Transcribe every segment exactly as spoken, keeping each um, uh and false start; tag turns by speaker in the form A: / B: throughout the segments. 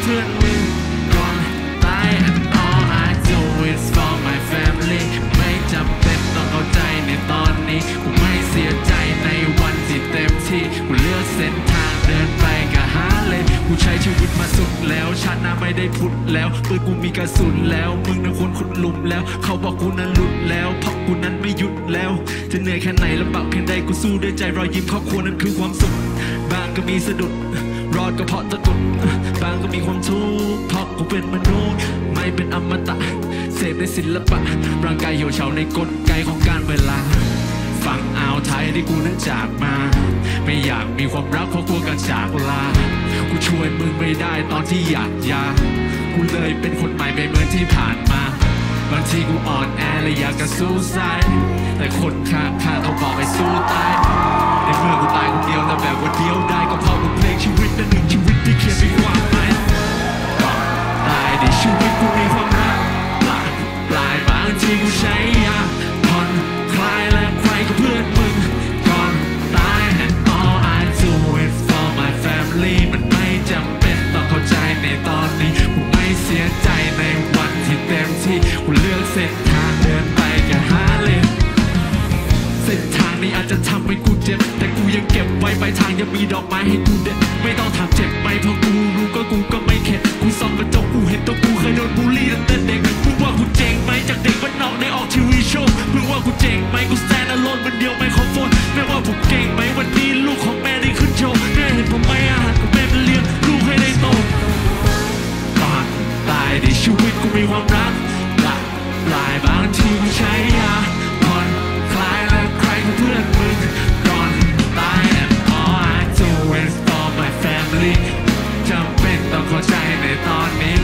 A: เพื่อนมึงก่อนตาย and all I do is for my family ไม่จำเป็นต้องเข้าใจในตอนนี้กูไม่เสียใจในวันที่เต็มที่กูเลือกเส้นทางเดินไปกับหาเลยกูใช้ชีวิตมาสุดแล้วชาติหน้าไม่ได้พุดแล้วปืนกูมีกระสุนแล้วมึงนั้นคนขุดหลุมแล้วเขาบอกกูนั้นหลุดแล้วเพราะกูนั้นไม่หยุดแล้วจะเหนื่อยแค่ไหนลำบากแค่ใดกูสู้ด้วยใจรอยยิ้มครอบครัวนั้นคือความสุขบางก็มีสะดุดรอดก็เพราะตะกุดบางก็มีความทุกข์เพราะกูเป็นมนุษย์ไม่เป็นอมตะเสพในศิลปะร่างกายเหี่ยวเฉาในกลไกของการเวลาฝั่งอ่าวไทยที่กูนั้นจากมาไม่อยากมีความรักเพราะกลัวการจากลากูช่วยมึงไม่ได้ตอนที่อยากยากูเลยเป็นคนใหม่ไม่เหมือนที่ผ่านมาบางทีกูอ่อนแอและอยากจะสู้ใส่แต่คนข้างข้างเขาบอกให้สู้ตายในเมื่อกูตายคนเดียวแล้วแบบว่าเดียวได้ก็เพราะกูเพลงชีวิตนั้นหนึ่งชีวิตที่เขียนมีความหมายก่อนตายในชีวิตกูมีความรักปลายปลายบางทีกูใช้ยาผ่อนคลายและใครก็เพื่อนมึงก่อนตาย and all I do is for my family มันไม่จำเป็นต้องเข้าใจในตอนนี้กูไม่เสียใจในวันที่เต็มที่กูเลือกเส้นทางเดินไปกับหาเลยเส้นทางนี้อาจจะทำให้กูเจ็บแต่กูยังเก็บไว้ปลายทางยังมีดอกไม้ให้กูเด็ดไม่ต้องถามเจ็บไหมเพราะกูรู้ก็กูก็ไม่เข็ดกูส่องกระจกกูเห็นตัวกูเคยโดนบูลลี่ตั้งแต่เด็กมึงว่ากูเจ๋งไหมจากเด็กบ้านนอกได้ออกทีวีโชว์มึงว่ากูเจ๋งไหมกูแซนอารมณ์มันเดียวไม่ขอโฟนแม่ว่าผมเก่งไหมวันนี้ลูกของแม่ได้ขึ้นโชว์แม่เห็นผมไหมอาหารของแม่เป็นเลี้ยงลูกให้ได้โตก่อนตายในชีวิตกูมีความรักหลากหลายบางทีกูใช้ยาผ่อนคลายและใครก็เพื่อนมึงก่อนตาย and all I do is for my family จำเป็นต้องเข้าใจในตอนนี้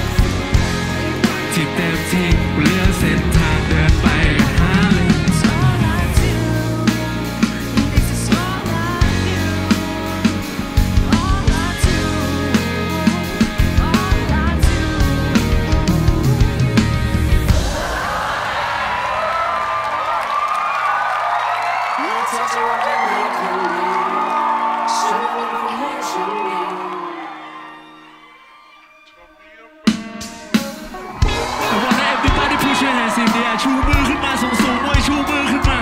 A: ที่เต็มที่กูเลือกเส้นทางเดินไปกับหาเลยชูมือขึ้นมาสูงสูงไว้ชูมือขึ้นมา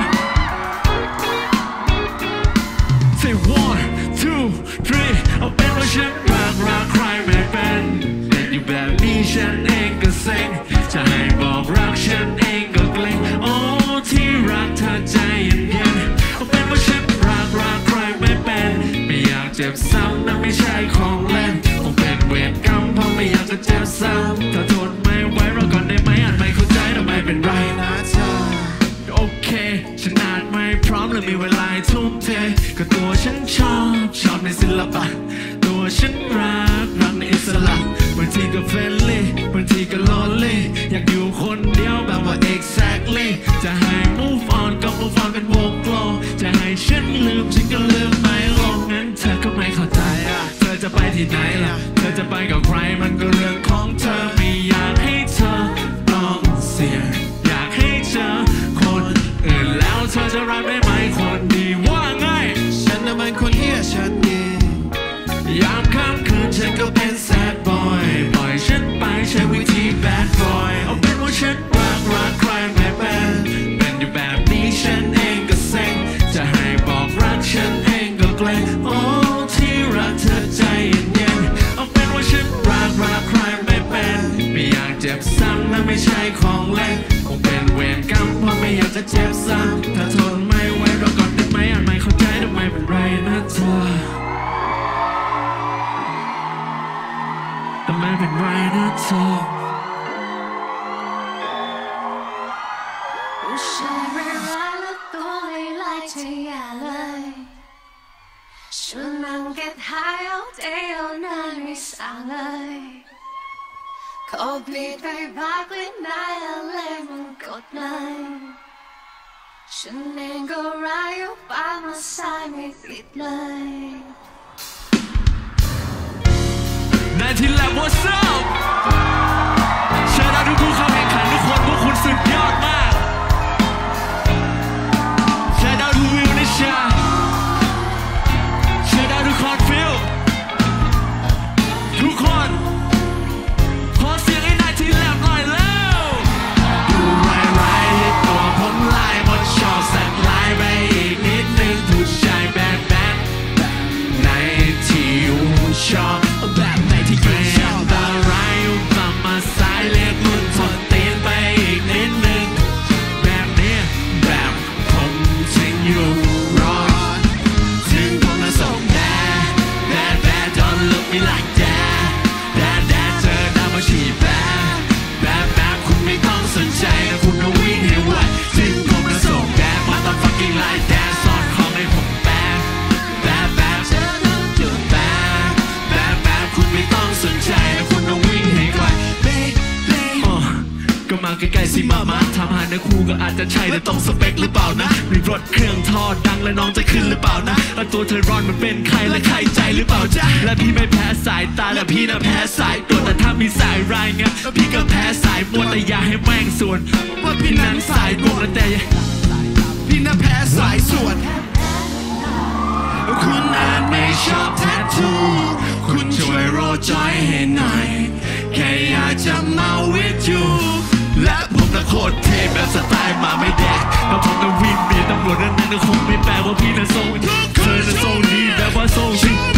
A: Say one two three เอาเป็นว่าฉันรักรักใครไม่เป็นเป็นอยู่แบบนี้ฉันเองก็เซ็งจะให้บอกรักฉันเองก็เกรงโอ้ที่รักเธอใจเย็นเย็นเอาเป็นว่าฉันรักรักใครไม่เป็นไม่อยากเจ็บซ้ำนั่นไม่ใช่ของเล่นคงเป็นเวรกรรมเพราะไม่อยากจะเจ็บซ้ำถ้าทนไม่ไหวรอก่อนได้ไหมอาจไม่เข้าใจแต่ไม่เป็นไรนะเธอโอเคฉันอาจไม่พร้อมและมีเวลาทุ่มเทก็ตัวฉันชอบชอบในศิลปะตัวฉันรักรักในอิสระบางทีก็เฟรนลี่บางทีก็ลอนลี่อยากอยู่คนเดียวแบบว่า exactly จะให้ move on ก็ move on เป็นวงกลมจะให้ฉันลืมฉันก็ลืมไม่ลงงั้นเธอก็ไม่เข้าใจอ่ะเธอจะไปที่ไหนล่ะเธอจะไปกับใครมันก็เรื่องของเธอไม่อยากให้เธอต้องเสียอยากให้เจอคนอื่นแล้วเธอจะรักได้ไหมคนดีว่าไงฉันน่ะมันคนเหี้ยฉันดียามค่ำคืนฉันก็เป็น sad boy ปล่อยฉันไปใช้วิธี bad boy เอาเป็นว่าฉันรักรักใครไม่เป็นเป็นอยู่แบบนี้ฉันเองก็เซ็งจะให้บอกรักฉันเองก็เกรงโอ้ที่รักเธอใจเย็นๆเอาเป็นว่าฉันรักรักใครไม่เป็นไม่อยากเจ็บซ้ำและไม่ใช่ของเล่นคงเป็นเวรกรรมเพราะไม่อยากจะเจ็บซ้ำถ้าทนไม่ไหวรอก่อนได้ไหมอาจไม่เข้าใจแต่ไม่เป็นไรนะเธอแต่ไม่เป็นไรนะเธอ
B: ผู้ชายไม่ร้ายและตัวไม่ลายเธออย่าเลยฉันนั่งเก็บหายเอาเดียวนานไม่สั่งเลยขอบีบไปพักลิ้นได้อะไรมันกดเลยฉันเองก็ร้ายอยู่ปากมาสายไม่ติดเลย
A: นายที่แลบ What's up เชิญเอาทุกผู้เข้าแข่งขันทุกคนพวกคุณสุดยอดมากเชิญเอาทุกวิวนิชาเชิญเอาทุกคนฟิลทุกคนสนใจนะคุณต้องวิ่งให้ไวถึงผมจะส่งแดดมาตอน fucking like that สอนของให้ผมแบดแบดแบดแบดแบดแบดคุณไม่ต้องสนใจนะคุณต้องวิ่งให้ไวก็มาใกล้ๆสิมามาทำหาเนื้อคู่ก็อาจจะใช่แต่ต้องสเปคหรือเปล่านะมีรถเครื่องทอดดังและน้องจะขึ้นหรือเปล่านะแล้วตัวเธอร้อนมันเป็นใครและใครใจหรือเปล่าจ๊ะและพี่ไม่แพ้สายตาและพี่น่ะแพ้สายตัวแต่ถ้ามีสายรายเงี้ยพี่ก็แพ้สายมัวแต่อย่าให้แม่งส่วนว่าพี่นั้นสายกวงแต่พี่น่ะแพ้สายส่วนคุณอาจไม่ชอบแทททูคุณช่วยโรยจอยให้หน่อยแค่อยากจะเมา with you และผมน่ะโคตรเท่แบบสไตล์มาไม่แดกแล้วผมน่ะวิ่งเบียดตำรวจนั้นนั้นคงไม่แปลว่าพี่น่ะทรงเธอน่ะทรงดีแบบว่าทรงชิ